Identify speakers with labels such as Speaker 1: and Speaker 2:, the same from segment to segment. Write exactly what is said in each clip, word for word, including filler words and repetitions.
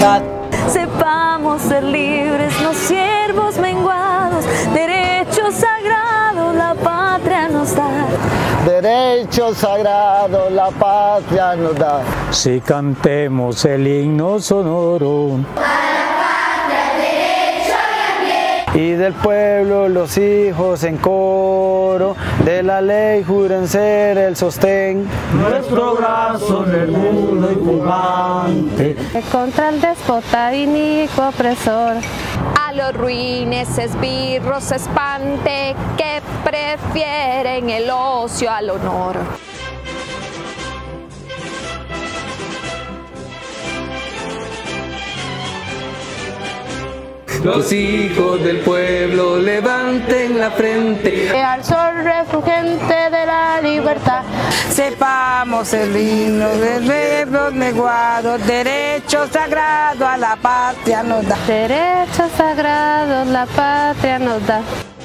Speaker 1: libertad.
Speaker 2: Sepamos ser libres, no siervos menguados, derechos sagrados la patria nos da.
Speaker 3: Derechos sagrados la patria nos da.
Speaker 4: Si cantemos el himno sonoro.
Speaker 1: Y del pueblo los hijos en coro, de la ley juren ser el sostén.
Speaker 4: Nuestro brazo en el mundo invulgante.
Speaker 5: Contra el déspota inicuo opresor.
Speaker 6: A los ruines, esbirros, espante, que prefieren el ocio al honor.
Speaker 7: Los hijos del pueblo levanten la frente
Speaker 5: Al sol refulgente de la libertad.
Speaker 8: Sepamos el himno del pueblo menguado, derecho sagrado a la patria nos da.
Speaker 5: Derechos sagrados la patria nos da.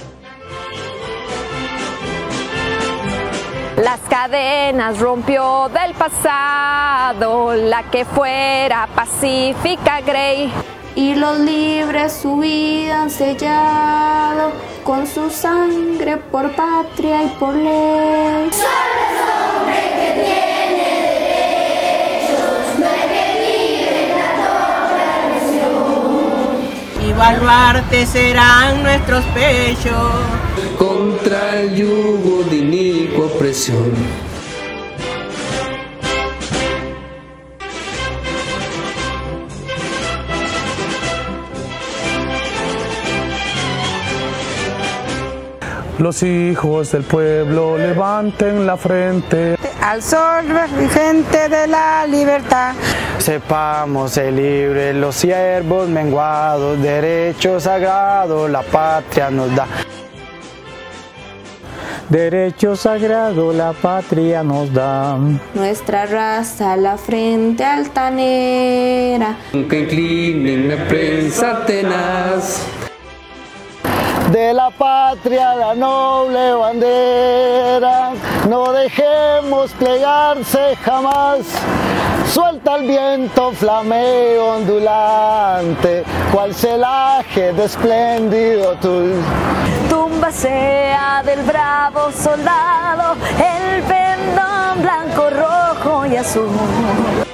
Speaker 6: Las cadenas rompió del pasado, la que fuera pacífica Grey.
Speaker 9: Y los libres su vida han sellado con su sangre por patria y por ley.
Speaker 10: Solo es hombre que tiene derechos, no hay que vivir en la doble nación.
Speaker 8: Y baluartes serán nuestros pechos
Speaker 7: contra el yugo de inicua opresión.
Speaker 4: Los hijos del pueblo levanten la frente.
Speaker 8: Al sol refulgente de la libertad.
Speaker 1: Sepamos ser libres los siervos menguados, derecho sagrado la patria nos da.
Speaker 4: Derecho sagrado la patria nos da.
Speaker 9: Nuestra raza la frente altanera.
Speaker 7: Nunca inclinen la prensa tenaz.
Speaker 3: De la patria la noble bandera, no dejemos plegarse jamás. Suelta el viento flameo ondulante, cual celaje de espléndido tul.
Speaker 2: Tumba sea del bravo soldado, el pendón blanco, rojo y azul.